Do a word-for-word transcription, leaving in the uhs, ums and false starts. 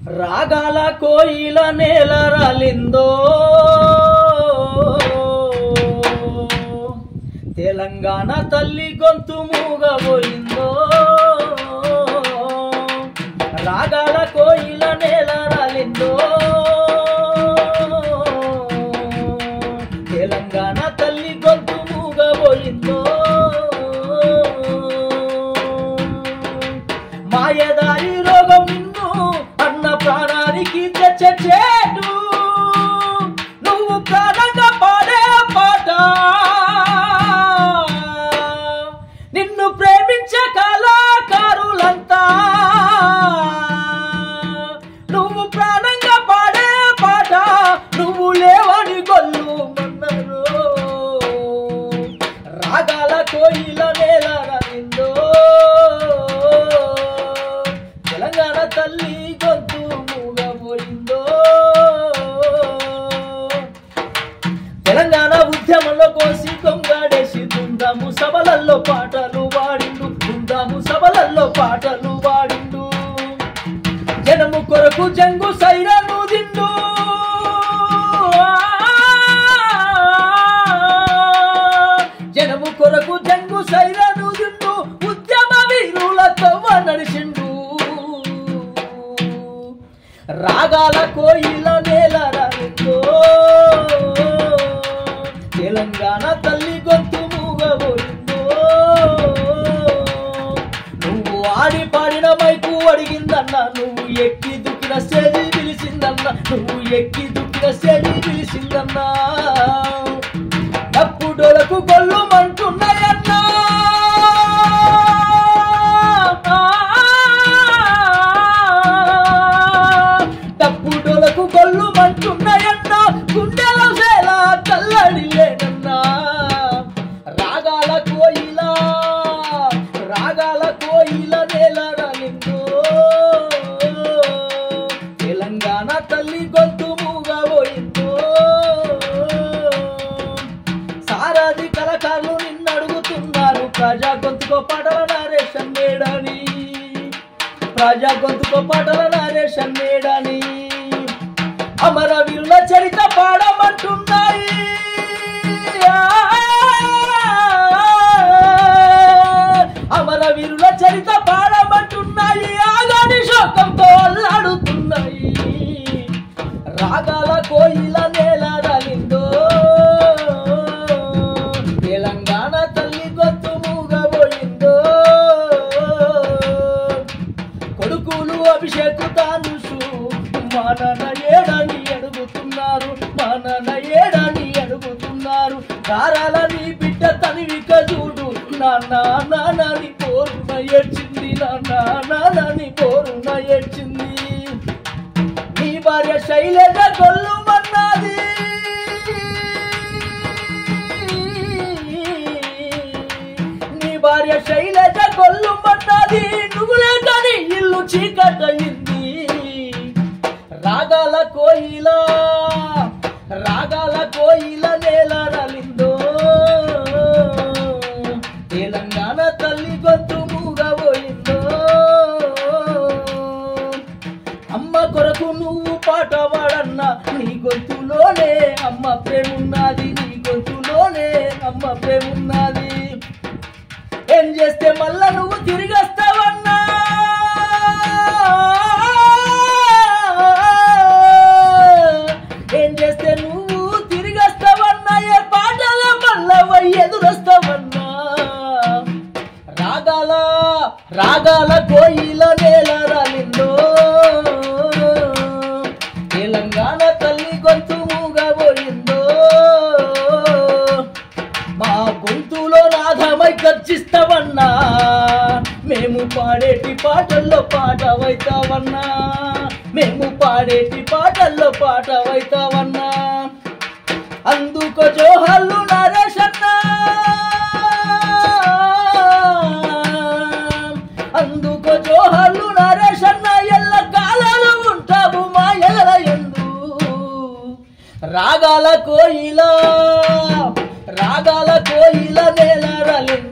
రాగాల కోయిల నేల రాలిందో తెలంగాణ తల్లి గొంతు మూగబోయిందో రాగాల కోయిల నేల రాలిందో తెలంగాణ తల్లి గొంతు మూగబోయిందో మాయదారి రోగం నిన్ను అన్న ప్రాణానికి తెచ్చేటు నువ్వు ప్రాణంగా పాడే పాట నిన్ను ప్రేమించే కళాకారులంతా నువ్వు ప్రాణంగా పాడే పాట నువ్వు లేవని గొల్లు మన్నారు రాగాల కోయిల నేల రాలిందో తెలంగాణ తల్లి గొంతు మూగబోయిందో తెలంగాణ ఉద్యమంలో కోసి కొంగాడేసి దుందాము సభలల్లో పాటలు వాడిండు దుందాము సభలల్లో పాటలు వాడిండు జనము కొరకు జంగు సైరను దిండు జనము కొరకు జంగు సైరను దిండు ఉద్యమ వీరులతో నడిచిండు రాగాల కోయిల నేల రాలిందో తెలంగాణ తల్లి గొంతు మూగబోయిందో నువ్వు ఆడి పాడిన మైకు అడిగిందన్న నువ్వు ఎక్కి దుక్కిన స్టేజి పిలిచిందన్న నువ్వు ఎక్కి దుక్కిన స్టేజి పిలిచిందన్నా తప్పుడోలకు గొల్లు మంటున్నాయన్నా తప్పుడోలకు గొల్లు మంటున్నాయన్నా గుండెల వేళ కల్లడి లేనన్నా రాగాల కోయిల రాగాల కోయిల నేల రాలిందో తెలంగాణ తల్లి గొంతు మూగబోయిందో సారథి కళాకారులు నిన్ను అడుగుతున్నారు ప్రజా గొంతుకో పాటల నరేషన్ మేడని ప్రజా గొంతుకో పాటల నరేషన్ మేడని అమరవీరుల చరిత్ర పాడమంటున్నాయి అమరవీరుల చరిత్ర పాడమంటున్నాయి ఆగాని శోకంతో అల్లాడుతున్నాయి రాగాల కోయిల నేల రాలిందో తెలంగాణ తల్లి గొంతు మూగబోయిందో కొడుకులు అభిషేకు తానుసు మానన ఏడని అడుగుతున్నారు మానన ఏడని అడుగుతున్నారు దారాల నీ బిడ్డ తనివిక చూడు నాన్న నాన్నని పోరున ఏడ్చింది నాన్న నాన్నని పోరున ఏడ్చింది నీ భార్య శైలజ గొల్లు మన్నది నీ భార్య శైలజ గొల్లు మన్నది నువ్వులే కానీ ఇల్లు చీకటయింది రాగాల కోయిల రాగాల కోయిల నేల రాలిందో తెలంగాణ తల్లి గొంతు మూగబోయిందో అమ్మ కొరకు నువ్వు పాట వాడన్నా నీ గొంతులోనే అమ్మ ప్రేమున్నది నీ గొంతులోనే అమ్మ ప్రేమున్నది ఏం చేస్తే మళ్ళా నువ్వు తిరిగొస్తావన్నా ఏం చేస్తే నువ్వు తిరిగొస్తావన్నా ఏ పాటల మళ్ళా ఎదురొస్తావన్నా రాగాల రాగాల కోయిల నేల రాలిందో తెలంగాణ తల్లి గొంతు మూగబోయిందో మా గొంతులో నాదమై గర్జిస్తావన్నా మేము పాడేటి పాటల్లో పాటవైతావన్నా మేము పాడేటి పాటల్లో పాటవైతావన్నా అందుకో జోహర్లు నరేషన్నా అందుకో జోహర్లు నరేషన్నా ఎల్ల కాలాలు ఉంటావు మా ఎల్ల ఎందు రాగాల కోయిల రాగాల కోయిల నేల రాలిందో